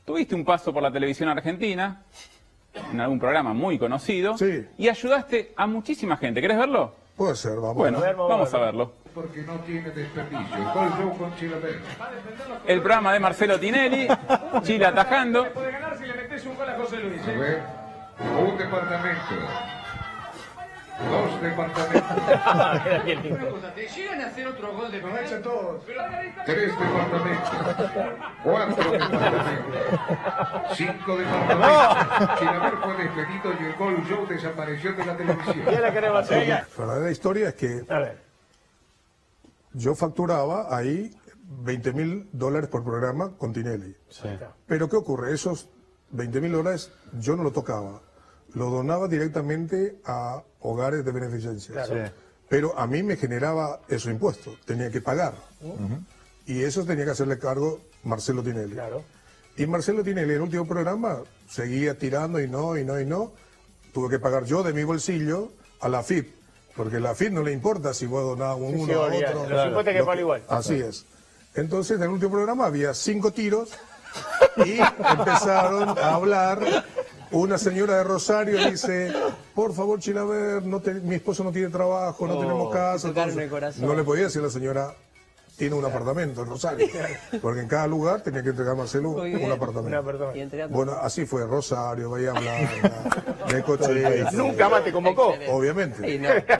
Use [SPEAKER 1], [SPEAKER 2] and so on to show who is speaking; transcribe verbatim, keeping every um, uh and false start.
[SPEAKER 1] tuviste un paso por la televisión argentina, en algún programa muy conocido,
[SPEAKER 2] Sí.
[SPEAKER 1] y ayudaste a muchísima gente. ¿Querés verlo?
[SPEAKER 2] Puede ser, vamos.
[SPEAKER 1] Bueno,
[SPEAKER 2] a ver.
[SPEAKER 1] vamos a verlo.
[SPEAKER 3] Porque no tiene desperdicio. El Gol Show con Chilaver.
[SPEAKER 1] El programa de Marcelo Tinelli, Chile atajando.
[SPEAKER 4] Puede ganar si le metes un gol a José Luis.
[SPEAKER 3] A ver, un departamento. Dos departamentos.
[SPEAKER 4] ¿Te llegan a hacer otro gol de
[SPEAKER 2] Aprovechen todos.
[SPEAKER 3] Tres departamentos. Cuatro departamentos. Cinco departamentos. Chilaver fue despedido y el Gol Show desapareció de la televisión.
[SPEAKER 5] Ya la queremos hacer.
[SPEAKER 2] La verdadera historia es que
[SPEAKER 5] A ver.
[SPEAKER 2] yo facturaba ahí veinte mil dólares por programa con Tinelli.
[SPEAKER 5] Sí.
[SPEAKER 2] Pero ¿qué ocurre? Esos veinte mil dólares yo no lo tocaba. Lo donaba directamente a hogares de beneficencia.
[SPEAKER 5] Claro.
[SPEAKER 2] Pero a mí me generaba esos impuestos. Tenía que pagar. Y eso tenía que hacerle cargo Marcelo Tinelli.
[SPEAKER 5] Claro.
[SPEAKER 2] Y Marcelo Tinelli, en el último programa, seguía tirando y no, y no, y no. Tuve que pagar yo de mi bolsillo a la F I P. Porque a la F I P no le importa si vos donás un
[SPEAKER 5] Sí,
[SPEAKER 2] uno
[SPEAKER 5] sí,
[SPEAKER 2] a
[SPEAKER 5] olvidate.
[SPEAKER 2] otro.
[SPEAKER 5] Los impuestos hay que
[SPEAKER 2] Lo
[SPEAKER 5] pagar igual.
[SPEAKER 2] Así es. Entonces, en el último programa había cinco tiros y empezaron a hablar. Una señora de Rosario dice, por favor, Chilaver, no te- mi esposo no tiene trabajo, no
[SPEAKER 6] Oh,
[SPEAKER 2] tenemos casa.
[SPEAKER 6] te tocaron
[SPEAKER 2] entonces,
[SPEAKER 6] el corazón.
[SPEAKER 2] no le podía decir a la señora, tiene un apartamento en Rosario. Porque en cada lugar tenía que entregar a Marcelo
[SPEAKER 6] Muy
[SPEAKER 2] un
[SPEAKER 6] bien.
[SPEAKER 2] apartamento.
[SPEAKER 5] Una persona.
[SPEAKER 6] Y entre otros-
[SPEAKER 2] Bueno, así fue, Rosario, Bahía Blanca, Necochea.
[SPEAKER 5] Nunca más te convocó.
[SPEAKER 6] Excelente.
[SPEAKER 2] Obviamente.
[SPEAKER 6] Y no.